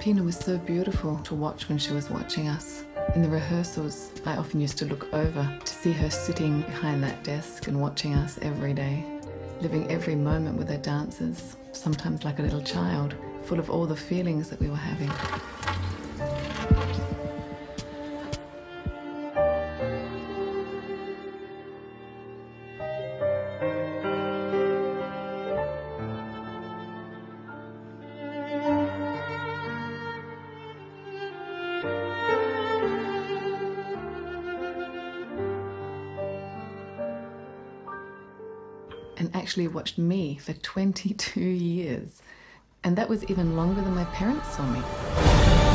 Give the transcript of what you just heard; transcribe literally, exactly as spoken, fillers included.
Pina was so beautiful to watch when she was watching us. In the rehearsals, I often used to look over to see her sitting behind that desk and watching us every day, living every moment with her dancers, sometimes like a little child, full of all the feelings that we were having. And actually watched me for twenty-two years. And that was even longer than my parents saw me.